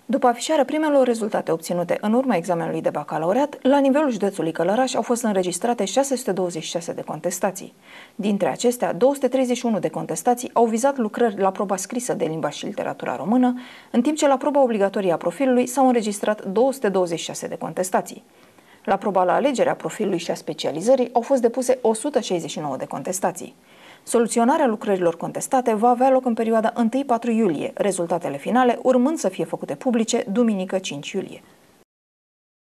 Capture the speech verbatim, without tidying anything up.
După afișarea primelor rezultate obținute în urma examenului de bacalaureat, la nivelul județului Călăraș au fost înregistrate șase sute douăzeci și șase de contestații. Dintre acestea, două sute treizeci și unu de contestații au vizat lucrări la proba scrisă de limba și literatura română, în timp ce la proba obligatorie a profilului s-au înregistrat două sute douăzeci și șase de contestații. La proba la alegerea profilului și a specializării au fost depuse o sută șaizeci și nouă de contestații. Soluționarea lucrărilor contestate va avea loc în perioada întâi patru iulie, rezultatele finale urmând să fie făcute publice duminică cinci iulie.